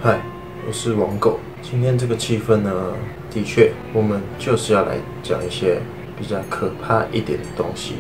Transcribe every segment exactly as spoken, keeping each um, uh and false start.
嗨，我是王狗。今天这个气氛呢，的确，我们就是要来讲一些比较可怕一点的东西。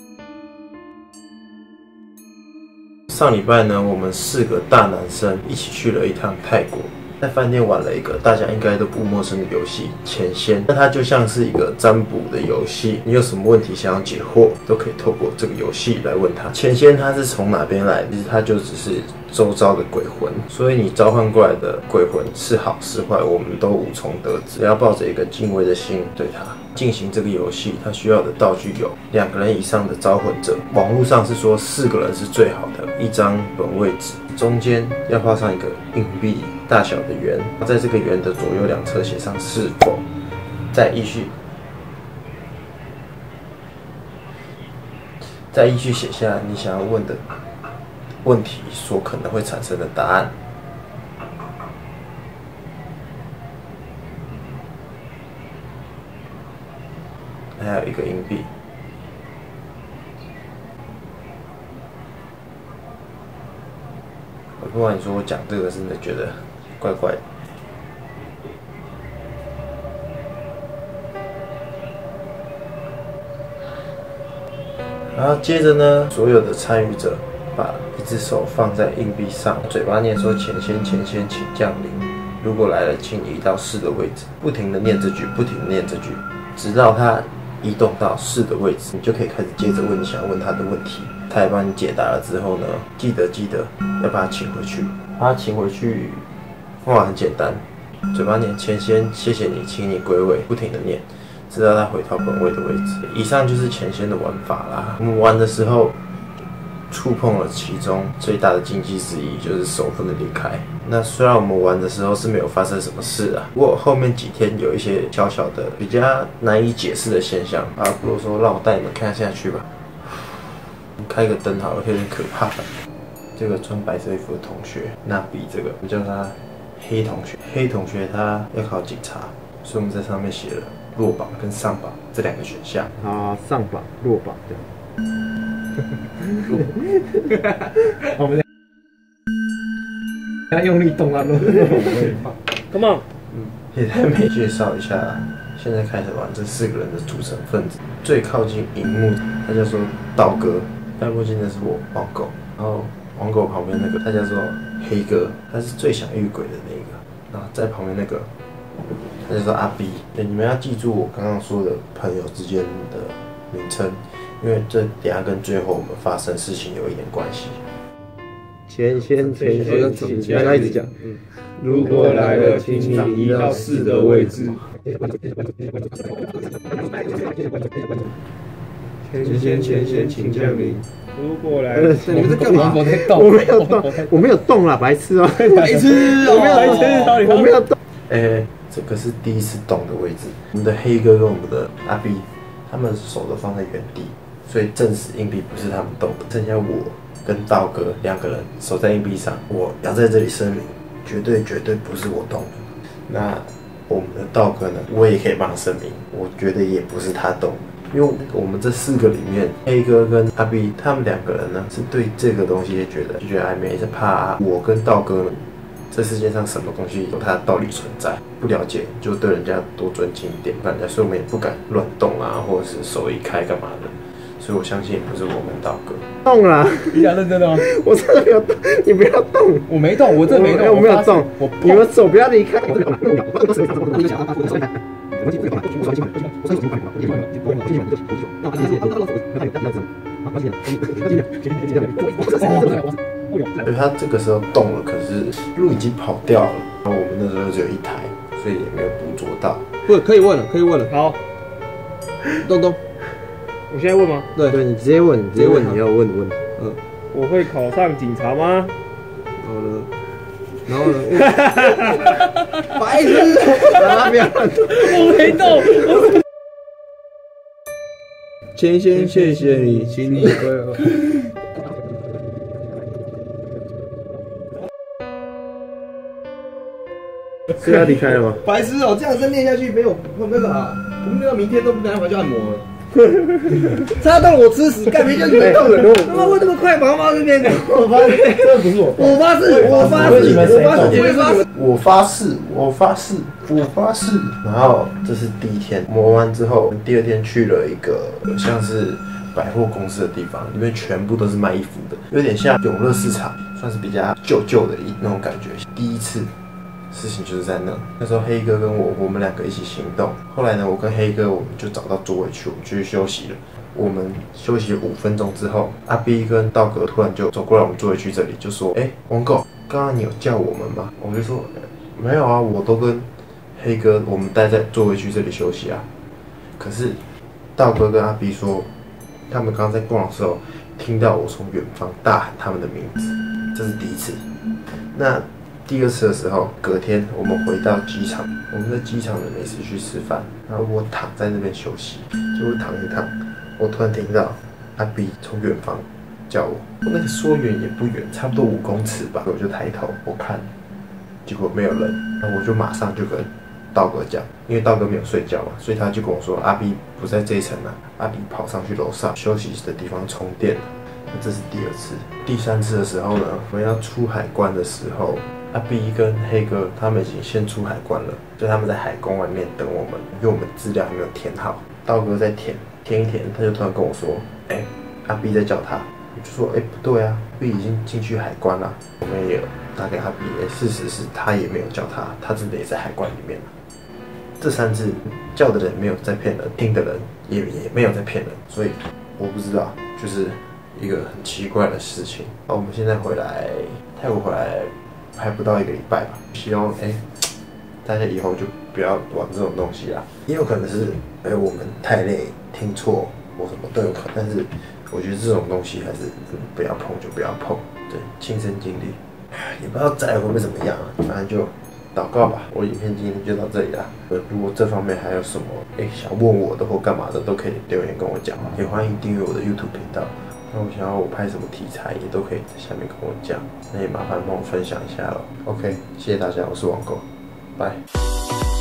上礼拜呢，我们四个大男生一起去了一趟泰国。 在饭店玩了一个大家应该都不陌生的游戏——钱仙。那它就像是一个占卜的游戏，你有什么问题想要解惑，都可以透过这个游戏来问他。钱仙它是从哪边来？其实它就只是周遭的鬼魂，所以你召唤过来的鬼魂是好是坏，我们都无从得知。只要抱着一个敬畏的心对它进行这个游戏，它需要的道具有两个人以上的招魂者。网络上是说四个人是最好的，一张本位纸，中间要画上一个硬币。 大小的圆，在这个圆的左右两侧写上是否，再依序，再依序写下你想要问的问题所可能会产生的答案。还有一个硬币。 我不管你说我讲这个，真的觉得怪怪的。然后接着呢，所有的参与者把一只手放在硬币上，嘴巴念说“钱仙钱仙，请降临”。如果来了，请移到四的位置，不停的念这句，不停的念这句，直到它移动到四的位置，你就可以开始接着问你想问他的问题。 他也帮你解答了之后呢，记得记得要把他请回去。把他请回去方法很简单，嘴巴念钱仙，谢谢你，请你归位，不停的念，直到他回到本位的位置。以上就是钱仙的玩法啦。我们玩的时候触碰了其中最大的禁忌之一，就是手不能离开。那虽然我们玩的时候是没有发生什么事啊，不过后面几天有一些小小的比较难以解释的现象啊，不如说让我带你们看下去吧。 开个灯好了，有点可怕。这个穿白色衣服的同学，那比这个，我们叫他黑同学。黑同学他要考警察，所以我们在上面写了落榜跟上榜这两个选项。 啊，上榜、落榜这样。我们要用力动啊，落榜。Come on， 嗯，也太没介绍一下。现在开始玩这四个人的组成分子，最靠近荧幕，他叫做道哥。 戴墨镜的是我王狗，然后王狗旁边那个他叫做黑哥，他是最想遇鬼的那个。然后在旁边那个他叫做阿 B。对，你们要记住我刚刚说的朋友之间的名称，因为这等下跟最后我们发生事情有一点关系。 钱仙钱仙，请大家一直讲。 嗯，如果来了，请你移到四的位置。 钱仙钱仙，请降临。如果来了， 你们在干嘛？我在动，我没有动，我没有动啦，白痴哦！ 白痴， 我没有动，我没有动。 哎，这个是第一次动的位置。我们的黑哥跟我们的阿 B， 他们手都放在原地，所以证实硬币不是他们动的。剩下我跟道哥两个人手在硬币上，我要在这里声明，绝对绝对不是我动的。那我们的道哥呢，我也可以帮他声明，我觉得也不是他动的。 因为我们这四个里面，黑哥跟阿 B 他们两个人呢，是对这个东西觉得就觉得暧昧，是怕我跟道哥呢，这世界上什么东西有它的道理存在，不了解就对人家多尊敬一点，不然人家所以我们也不敢乱动啊，或者是手一开干嘛的。所以我相信也不是我跟道哥动啦。 你讲认真的吗？ 我真的没有动，你不要动， 我没动，我真的没动， 我没有动， 我你们手不要离开。 所以他这个时候动了，可是路已经跑掉了，然后我们那时候只有一台，所以也没有捕捉到。 不，可以问了，可以问了。 好， 东东， 我现在问吗？ 对对，你直接问，你直接问你要问的问题。嗯， 我会考上警察吗？ 好了。 然后呢？白痴！啊，不要乱动！ 我没动。 钱仙，谢谢你，请你归位。是要离开了吗？ 白痴哦，这样再念下去没有没有啊，我们念到明天都没办法去按摩了。 插到我吃屎，干没叫你们动人哦！他妈会这么快跑到这边？我发现这不是我，我发誓，我发誓，我发誓，我发誓， 我发誓，我发誓，我发誓。然后这是第一天磨完之后，第二天去了一个像是百货公司的地方，里面全部都是卖衣服的，有点像永乐市场，算是比较旧旧的一那种感觉。第一次。事情就是在那，那时候黑哥跟我，我们两个一起行动。后来呢，我跟黑哥我们就找到座位区，我们去休息了。我们休息了五分钟之后，阿 B 跟道哥突然就走过来我们座位区这里，就说：“哎、欸，王狗，刚刚你有叫我们吗？”我就说：“没有啊，我都跟黑哥我们待在座位区这里休息啊。”可是道哥跟阿 B 说，他们刚刚在逛的时候，听到我从远方大喊他们的名字，这是第一次。那第二次的时候，隔天我们回到机场，我们在机场的美食区吃饭，然后我躺在那边休息，结果躺一躺，我突然听到阿 B 从远方叫我，我那个说远也不远，差不多五公尺吧，我就抬头我看，结果没有人，然后我就马上就跟道哥讲，因为道哥没有睡觉嘛，所以他就跟我说阿 B 不在这一层啊，阿 B 跑上去楼上休息的地方充电了。那这是第二次，第三次的时候呢，我们要出海关的时候。阿 B 跟黑哥他们已经先出海关了，就他们在海关外面等我们，因为我们资料还没有填好。道哥在填，填一填，他就突然跟我说：“哎、欸，阿 B 在叫他。”我就说：“哎、欸，不对啊 ，B 已经进去海关了。”我们也有打给阿 B， 哎、欸，事实是他也没有叫他，他真的也在海关里面。这三次叫的人没有在骗人，听的人也也没有在骗人，所以我不知道，就是一个很奇怪的事情。那我们现在回来泰国回来。还不到一个礼拜吧，希望哎、欸，大家以后就不要玩这种东西啦。也有可能是哎、欸、我们太累，听错或什么都有可能。但是我觉得这种东西还是、嗯、不要碰就不要碰，对，亲身经历，也不知道再会不会怎么样啊。反正就祷告吧。我影片今天就到这里啦。呃，如果这方面还有什么哎、欸、想问我的或干嘛的，都可以留言跟我讲，也欢迎订阅我的 YouTube 频道。那我想要我拍什么题材，也都可以在下面跟我讲，那也麻烦帮我分享一下咯。OK， 谢谢大家，我是王狗，拜。